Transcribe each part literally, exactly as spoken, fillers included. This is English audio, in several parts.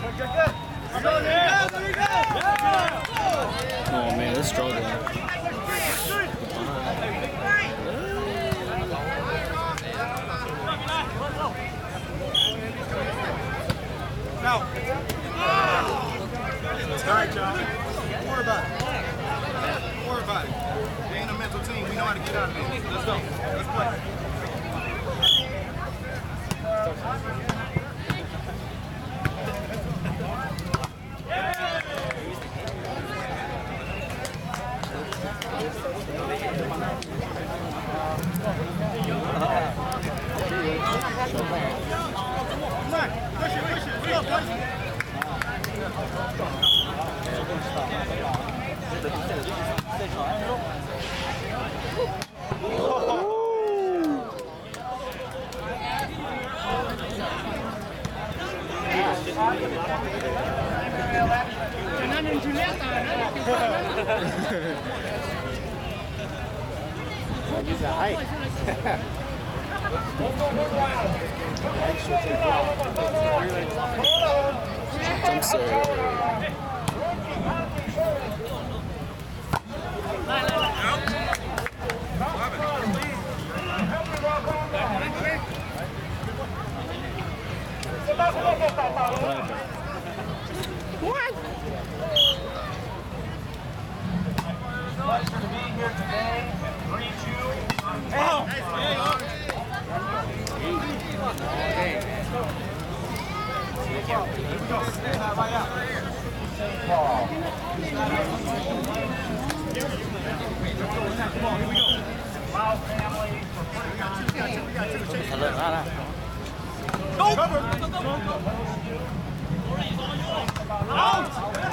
Oh man, they're struggling. No. All right, y'all. Don't worry about it. Don't worry about it. They ain't a mental team. We know how to get out of this. Let's go. Let's play. Jump serve. What? Pleasure to be here today. Greet you. Oh. Go! Cover! Out!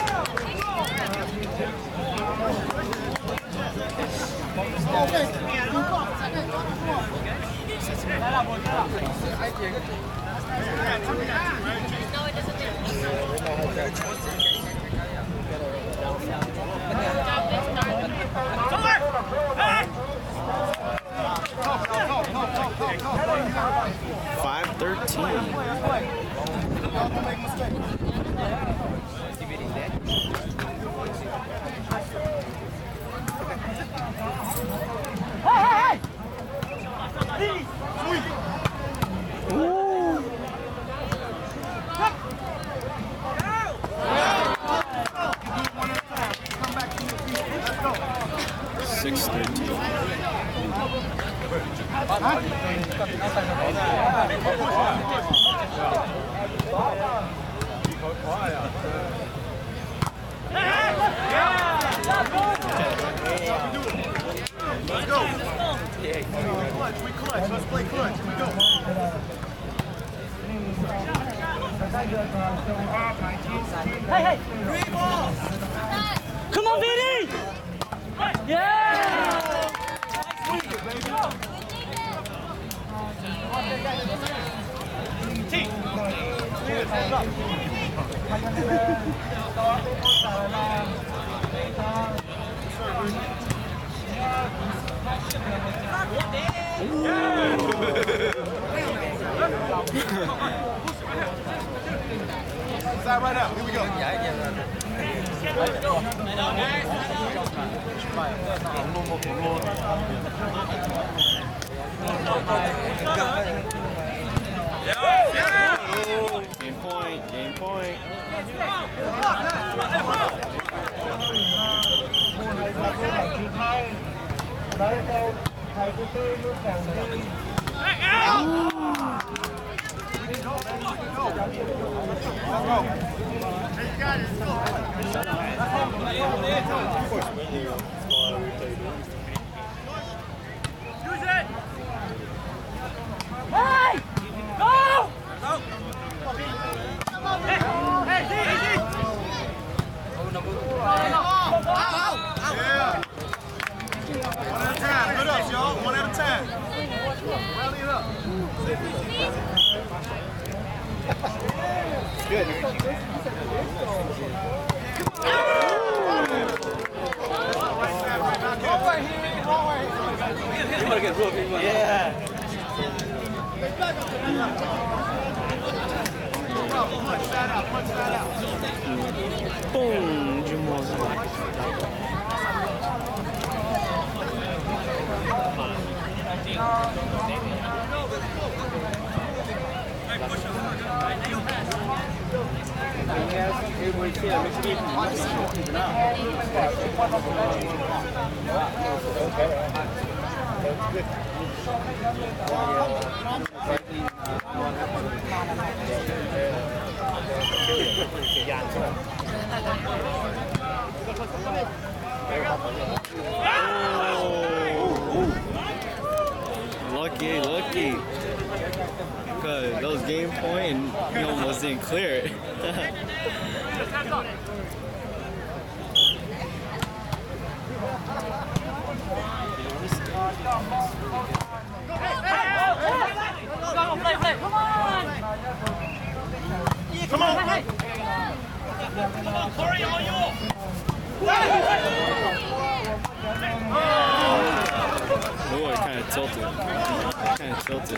Five thirteen. Six thirteen. Let's go. Clutch, we clutch. Let's play clutch. We go. Hey, hey. Three balls. Come on, Vinny. Yeah. Team. Side right out. Here we go. Game point, game point. Hey! Go! One at a time. Good up, y'all. One at a time. Rally it up. Good. Yeah. Punch that out. Punch that out. Boom, Jamal's back. Oh. Lucky, lucky. Cause that was game point and he almost didn't clear it. Come on! Oh, it kind of tilted. Kind of tilted.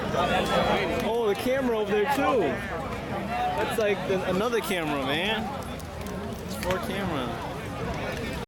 Oh, the camera over there too. That's like the, another camera, man.